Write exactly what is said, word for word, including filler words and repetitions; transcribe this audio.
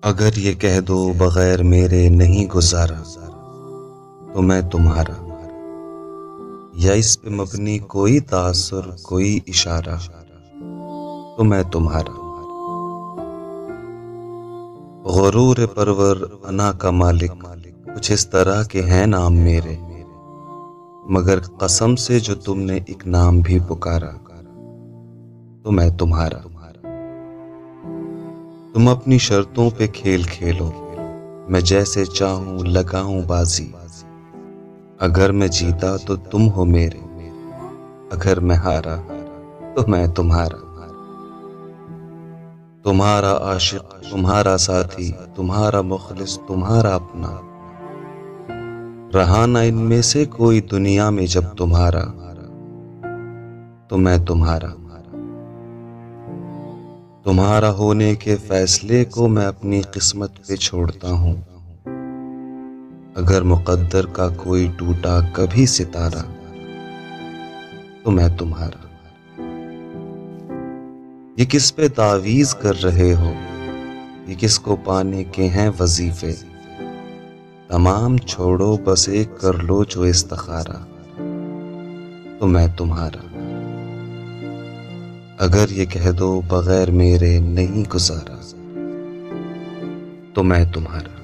अगर ये कह दो बगैर मेरे नहीं गुजारा तो मैं तुम्हारा, या इस पे मबनी कोई तासुर कोई इशारा तो मैं तुम्हारा। गुरूर परवर अना का मालिक, कुछ इस तरह के हैं नाम मेरे, मगर कसम से जो तुमने एक नाम भी पुकारा तो मैं तुम्हारा। तुम अपनी शर्तों पे खेल खेलो, मैं जैसे चाहूं लगाऊं बाजी। अगर मैं जीता तो तुम हो मेरे, अगर मैं हारा तो मैं तुम्हारा। तुम्हारा आशिक, तुम्हारा साथी, तुम्हारा मुखलिस, तुम्हारा अपना, रहा ना इनमें से कोई दुनिया में जब तुम्हारा तो मैं तुम्हारा। तुम्हारा होने के फैसले को मैं अपनी किस्मत पे छोड़ता हूँ। अगर मुकद्दर का कोई टूटा कभी सितारा तो मैं तुम्हारा। ये किस पे तावीज़ कर रहे हो, ये किसको पाने के हैं वजीफे। तमाम छोड़ो बस एक कर लो जो इस्तिखारा तो मैं तुम्हारा। अगर ये कह दो बगैर मेरे नहीं गुजारा तो मैं तुम्हारा।